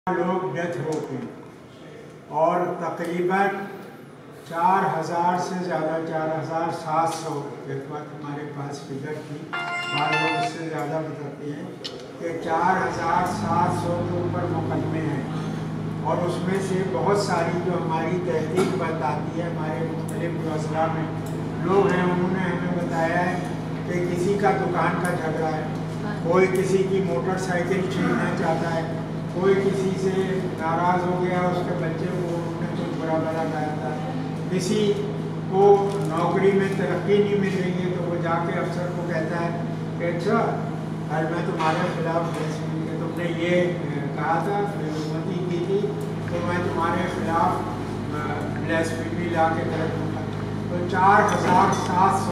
लोग डेथ हो गई और तकरीबन 4000 से ज़्यादा 4700 एक बात हमारे पास फिगर थी, बाद लोग इससे ज़्यादा बताते हैं कि 4700 के ऊपर मुकदमे हैं और उसमें से बहुत सारी जो हमारी तहकीक बताती है, हमारे मुख्तलिफ अजला में लोग हैं, उन्होंने हमें बताया है कि किसी का दुकान का झगड़ा है, कोई किसी की मोटरसाइकिल छीनना चाहता है, कोई किसी से नाराज़ हो गया, उसके बच्चे को उन्होंने कुछ बुरा भला कहा था, किसी को नौकरी में तरक्की नहीं मिल रही है तो वो जाके अफसर को कहता है कि अच्छा कल मैं तुम्हारे खिलाफ तुमने ये कहा था, बेहुरमती की थी तो मैं तुम्हारे खिलाफ ब्लैस्फेमी ला के कर दूँगा। तो 4700